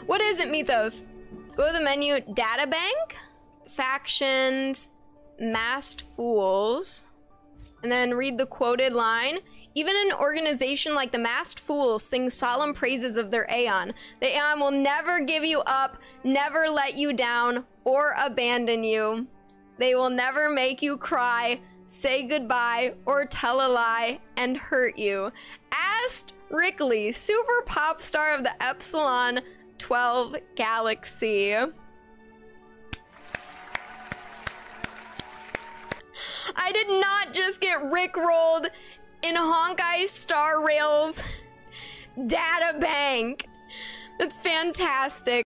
What is it, Mythos? Go to the menu, data bank, factions, masked fools, and then read the quoted line. Even an organization like the Masked Fools sings solemn praises of their Aeon. The Aeon will never give you up, never let you down, or abandon you. They will never make you cry, say goodbye, or tell a lie and hurt you. Asked Rickley, super pop star of the Epsilon 12 Galaxy. I did not just get rickrolled in Honkai Star Rail's data bank. That's fantastic.